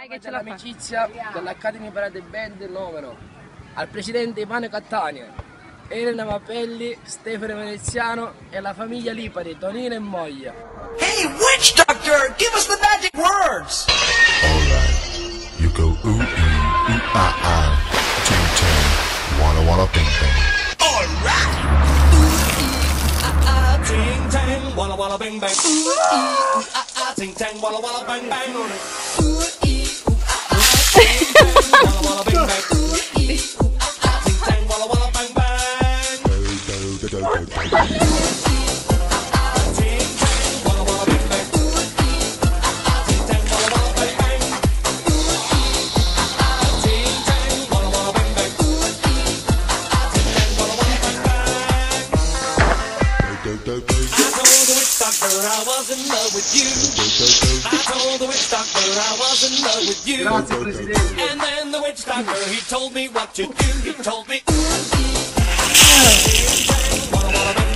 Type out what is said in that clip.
L'amicizia dell'Academy Parade Band Novero al presidente Ivano Catania, Elena Mapelli, Stefano Veneziano e la famiglia Lipari, Tonino e moglie. Hey, witch doctor, give us the magic words! Alright, you go ooh ah, ting ting, walla bing bang. Alright! Ting tang, walla bang bang. Ting tang, walla bang bang. Walla bang bang. Ting tang, walla bang bang. Ting tang, walla bang bang. Ting tang, walla bang bang. Ting tang, walla bang bang. Ting tang, walla bang bang. I was in love with you. I told the witch doctor I was in love with you. Grazie Presidente. And then the witch doctor, he told me what to do. He told me.